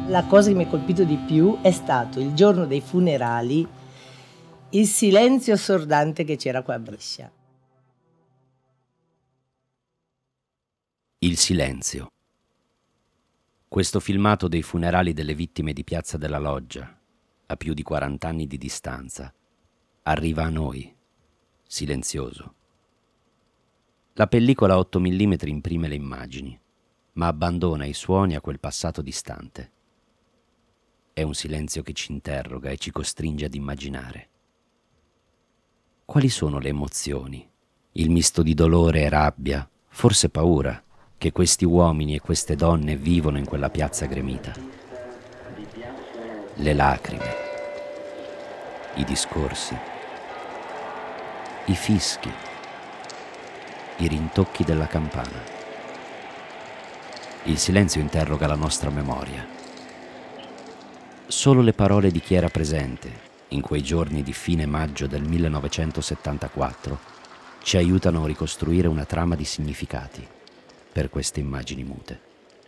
La cosa che mi ha colpito di più è stato il giorno dei funerali, il silenzio assordante che c'era qua a Brescia. Il silenzio. Questo filmato dei funerali delle vittime di Piazza della Loggia, a più di 40 anni di distanza, arriva a noi, silenzioso. La pellicola a 8 mm imprime le immagini, ma abbandona i suoni a quel passato distante. È un silenzio che ci interroga e ci costringe ad immaginare. Quali sono le emozioni, il misto di dolore e rabbia, forse paura, che questi uomini e queste donne vivono in quella piazza gremita? Le lacrime, i discorsi, i fischi, i rintocchi della campana. Il silenzio interroga la nostra memoria. Solo le parole di chi era presente in quei giorni di fine maggio del 1974 ci aiutano a ricostruire una trama di significati per queste immagini mute.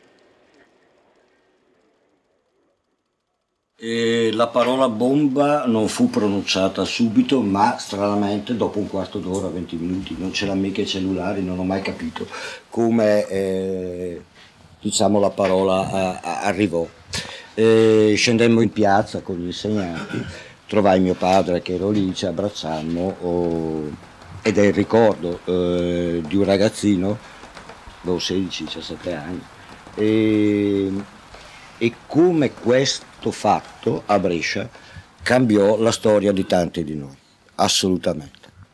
E la parola bomba non fu pronunciata subito, ma stranamente dopo un quarto d'ora, 20 minuti. Non c'erano mica i cellulari, non ho mai capito come diciamo la parola arrivò. Scendemmo in piazza con gli insegnanti, trovai mio padre che ero lì, ci abbracciammo ed è il ricordo di un ragazzino, avevo 16-17 anni, e come questo fatto a Brescia cambiò la storia di tanti di noi, assolutamente.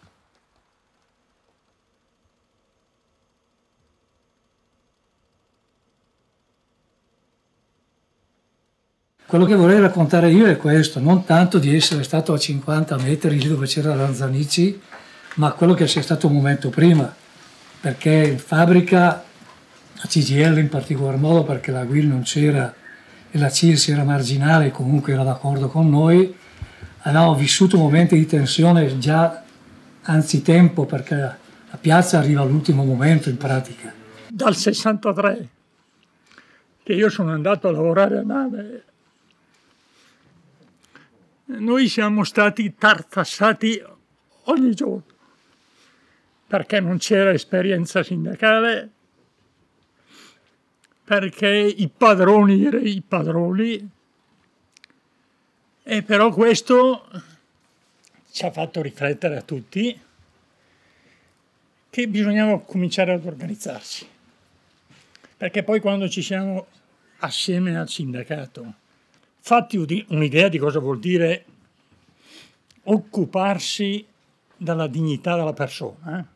Quello che vorrei raccontare io è questo, non tanto di essere stato a 50 metri lì dove c'era Lanzanici, ma quello che sia stato un momento prima, perché in fabbrica, la CGIL in particolar modo, perché la GUIL non c'era e la CIRS era marginale e comunque era d'accordo con noi, avevamo vissuto momenti di tensione già anzitempo, perché la piazza arriva all'ultimo momento in pratica. Dal 63 che io sono andato a lavorare a nave, noi siamo stati tartassati ogni giorno, perché non c'era esperienza sindacale, perché i padroni erano i padroni, e però questo ci ha fatto riflettere a tutti che bisognava cominciare ad organizzarsi, perché poi quando ci siamo assieme al sindacato fatti un'idea di cosa vuol dire occuparsi della dignità della persona,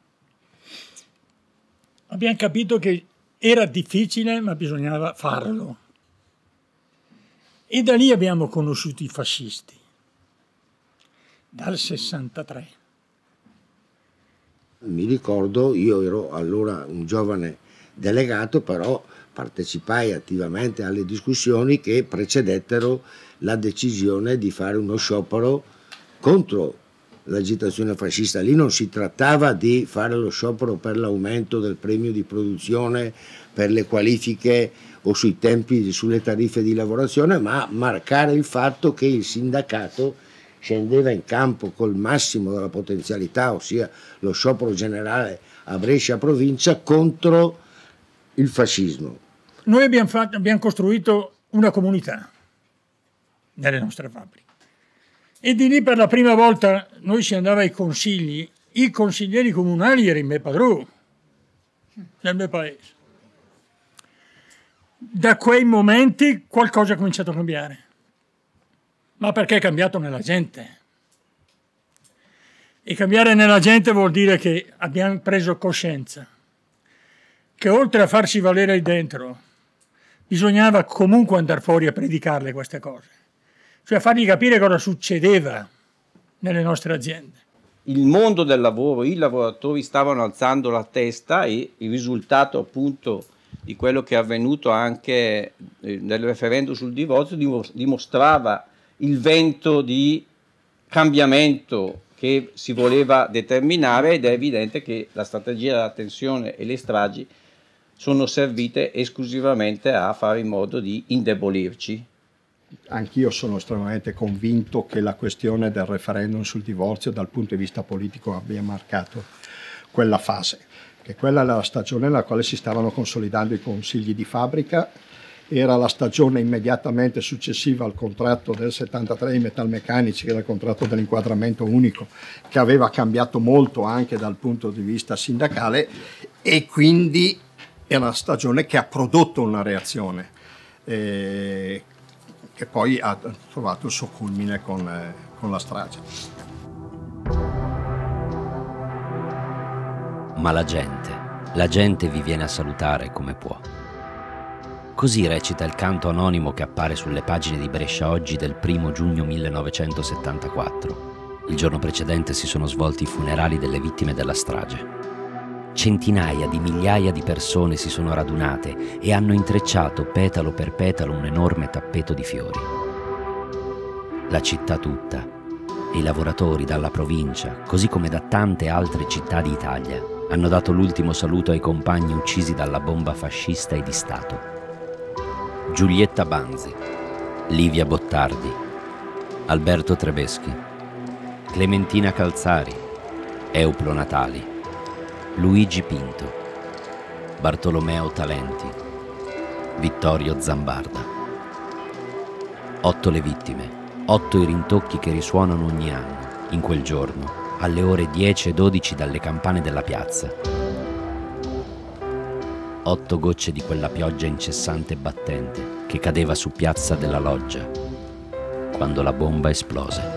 abbiamo capito che era difficile, ma bisognava farlo. E da lì abbiamo conosciuto i fascisti, dal 63. Mi ricordo, io ero allora un giovane delegato, però partecipai attivamente alle discussioni che precedettero la decisione di fare uno sciopero contro l'agitazione fascista. Lì non si trattava di fare lo sciopero per l'aumento del premio di produzione, per le qualifiche o sui tempi, sulle tariffe di lavorazione, ma marcare il fatto che il sindacato scendeva in campo col massimo della potenzialità, ossia lo sciopero generale a Brescia provincia contro il fascismo. Noi abbiamo costruito una comunità nelle nostre fabbriche e di lì per la prima volta noi si andava ai consigli, i consiglieri comunali erano i miei padroni nel mio paese. Da quei momenti qualcosa è cominciato a cambiare, ma perché è cambiato nella gente. E cambiare nella gente vuol dire che abbiamo preso coscienza che oltre a farsi valere lì dentro bisognava comunque andare fuori a predicarle queste cose, cioè a fargli capire cosa succedeva nelle nostre aziende. Il mondo del lavoro, i lavoratori stavano alzando la testa e il risultato appunto di quello che è avvenuto anche nel referendum sul divorzio dimostrava il vento di cambiamento che si voleva determinare, ed è evidente che la strategia della tensione e le stragi sono servite esclusivamente a fare in modo di indebolirci anch'io sono estremamente convinto che la questione del referendum sul divorzio dal punto di vista politico abbia marcato quella fase, che quella era la stagione nella quale si stavano consolidando i consigli di fabbrica, era la stagione immediatamente successiva al contratto del 73 dei metalmeccanici, che era il contratto dell'inquadramento unico, che aveva cambiato molto anche dal punto di vista sindacale, e quindi è una stagione che ha prodotto una reazione che poi ha trovato il suo culmine con la strage. Ma la gente vi viene a salutare come può. Così recita il canto anonimo che appare sulle pagine di Brescia Oggi del 1 giugno 1974. Il giorno precedente si sono svolti i funerali delle vittime della strage. Centinaia di migliaia di persone si sono radunate e hanno intrecciato petalo per petalo un enorme tappeto di fiori. La città tutta e i lavoratori dalla provincia, così come da tante altre città d'Italia, hanno dato l'ultimo saluto ai compagni uccisi dalla bomba fascista e di Stato. Giulietta Banzi, Livia Bottardi, Alberto Trebeschi, Clementina Calzari, Euplo Natali, Luigi Pinto, Bartolomeo Talenti, Vittorio Zambarda. 8 le vittime, 8 i rintocchi che risuonano ogni anno, in quel giorno, alle ore 10 e 12 dalle campane della piazza. 8 gocce di quella pioggia incessante e battente che cadeva su Piazza della Loggia, quando la bomba esplose.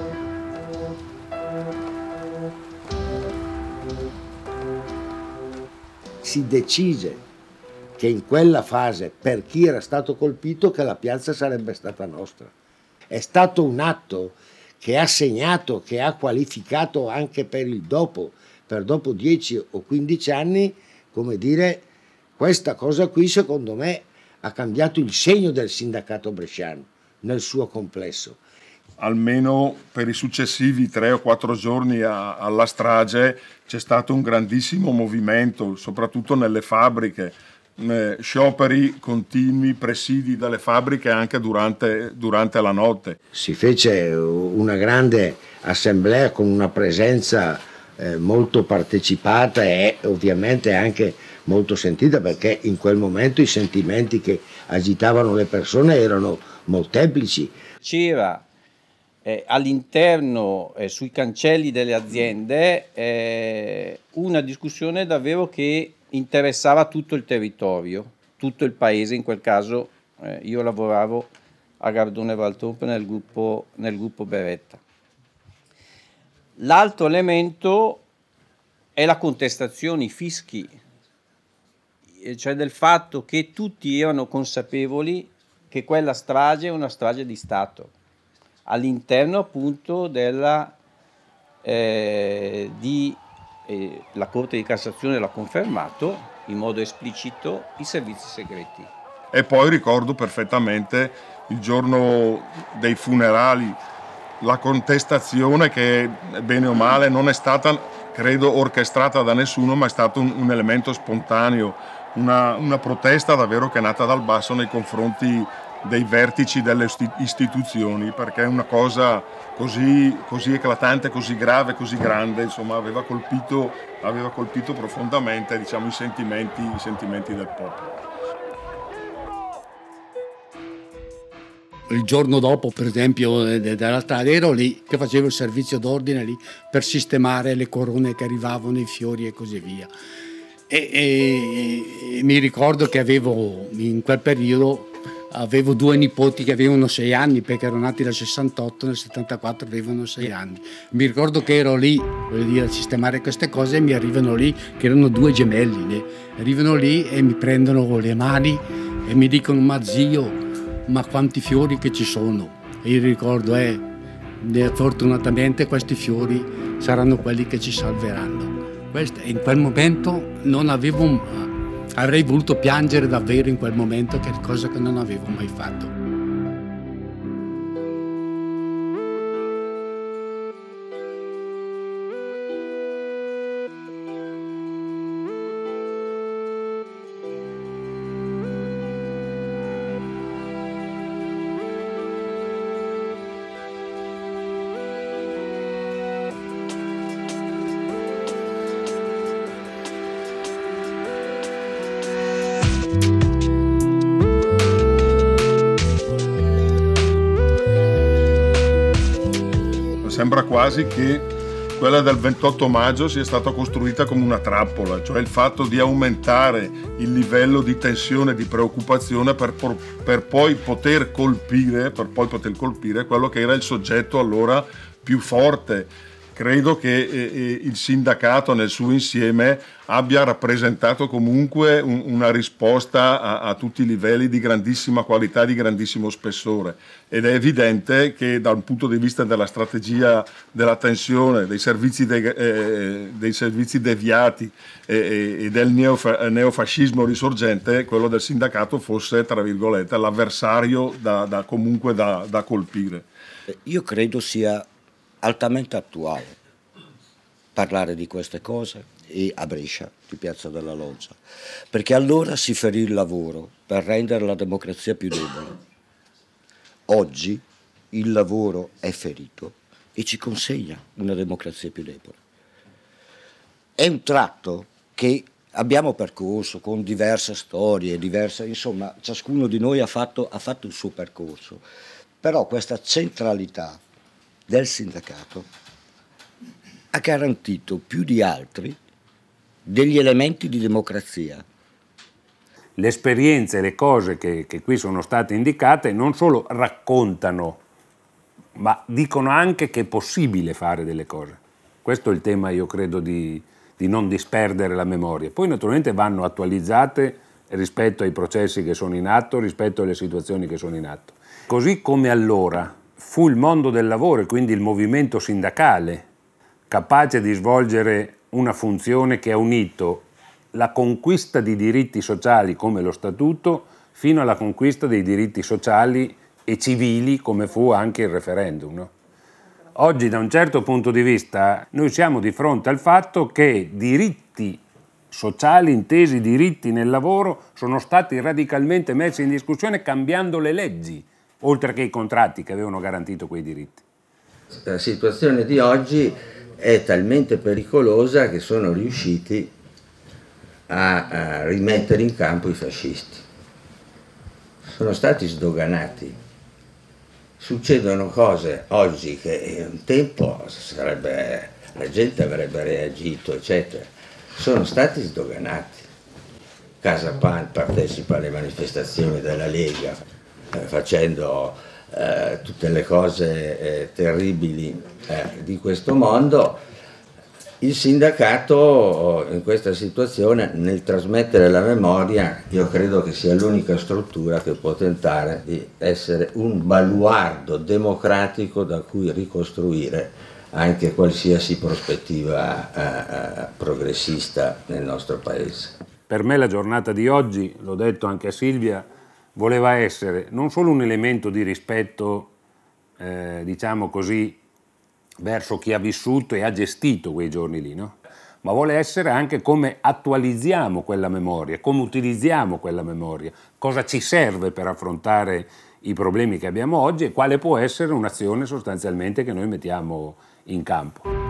Si decise che in quella fase, per chi era stato colpito, che la piazza sarebbe stata nostra. È stato un atto che ha segnato, che ha qualificato anche per il dopo, per dopo 10 o 15 anni, come dire, questa cosa qui secondo me ha cambiato il segno del sindacato bresciano nel suo complesso. Almeno per i successivi 3 o 4 giorni alla strage c'è stato un grandissimo movimento, soprattutto nelle fabbriche, scioperi continui, presidi dalle fabbriche anche durante la notte. Si fece una grande assemblea con una presenza molto partecipata e ovviamente anche molto sentita, perché in quel momento i sentimenti che agitavano le persone erano molteplici. C'era all'interno, sui cancelli delle aziende, una discussione davvero che interessava tutto il territorio, tutto il paese. In quel caso io lavoravo a Gardone Valtorpe nel gruppo Beretta. L'altro elemento è la contestazione, i fischi, cioè del fatto che tutti erano consapevoli che quella strage è una strage di Stato, all'interno appunto della la Corte di Cassazione l'ha confermato in modo esplicito, i servizi segreti. E poi ricordo perfettamente il giorno dei funerali, la contestazione che bene o male non è stata, credo, orchestrata da nessuno, ma è stato un elemento spontaneo, una protesta davvero che è nata dal basso nei confronti dei vertici delle istituzioni, perché è una cosa così eclatante, così grave, così grande, insomma aveva colpito profondamente, diciamo, i sentimenti del popolo. Il giorno dopo, per esempio, della strada ero lì che facevo il servizio d'ordine lì per sistemare le corone che arrivavano, i fiori e così via. E mi ricordo che in quel periodo avevo 2 nipoti che avevano 6 anni, perché erano nati nel 68, nel 74 avevano 6 anni. Mi ricordo che ero lì, voglio dire, a sistemare queste cose, e mi arrivano lì, che erano 2 gemelli, arrivano lì e mi prendono le mani e mi dicono: ma zio, ma quanti fiori che ci sono. E io ricordo, fortunatamente questi fiori saranno quelli che ci salveranno. In quel momento avrei voluto piangere davvero in quel momento, che è cosa che non avevo mai fatto. sembra quasi che quella del 28 maggio sia stata costruita come una trappola, cioè il fatto di aumentare il livello di tensione e di preoccupazione per poi poter colpire quello che era il soggetto allora più forte. Credo che il sindacato nel suo insieme abbia rappresentato comunque una risposta a tutti i livelli di grandissima qualità, di grandissimo spessore, ed è evidente che dal punto di vista della strategia della tensione, dei servizi deviati e del neofascismo risorgente, quello del sindacato fosse, tra virgolette, l'avversario comunque da colpire. Io credo sia altamente attuale parlare di queste cose e a Brescia di Piazza della Loggia, perché allora si ferì il lavoro per rendere la democrazia più debole. Oggi il lavoro è ferito e ci consegna una democrazia più debole. È un tratto che abbiamo percorso con diverse storie, insomma ciascuno di noi ha fatto il suo percorso, però questa centralità del sindacato ha garantito più di altri degli elementi di democrazia. Le esperienze, le cose che qui sono state indicate non solo raccontano, ma dicono anche che è possibile fare delle cose. Questo è il tema, io credo, di non disperdere la memoria. Poi naturalmente vanno attualizzate rispetto ai processi che sono in atto, rispetto alle situazioni che sono in atto. Così come allora fu il mondo del lavoro e quindi il movimento sindacale capace di svolgere una funzione che ha unito la conquista di diritti sociali come lo statuto fino alla conquista dei diritti sociali e civili come fu anche il referendum, no? Oggi da un certo punto di vista noi siamo di fronte al fatto che diritti sociali, intesi diritti nel lavoro, sono stati radicalmente messi in discussione cambiando le leggi, oltre che i contratti che avevano garantito quei diritti. La situazione di oggi è talmente pericolosa che sono riusciti a rimettere in campo i fascisti. Sono stati sdoganati. Succedono cose oggi che un tempo la gente avrebbe reagito, eccetera. Sono stati sdoganati. Casa Pan partecipa alle manifestazioni della Lega, facendo tutte le cose terribili di questo mondo. Il sindacato in questa situazione, nel trasmettere la memoria, io credo che sia l'unica struttura che può tentare di essere un baluardo democratico da cui ricostruire anche qualsiasi prospettiva progressista nel nostro Paese. Per me la giornata di oggi, l'ho detto anche a Silvia, voleva essere non solo un elemento di rispetto, diciamo così, verso chi ha vissuto e ha gestito quei giorni lì, no? Ma vuole essere anche come attualizziamo quella memoria, come utilizziamo quella memoria, cosa ci serve per affrontare i problemi che abbiamo oggi e quale può essere un'azione sostanzialmente che noi mettiamo in campo.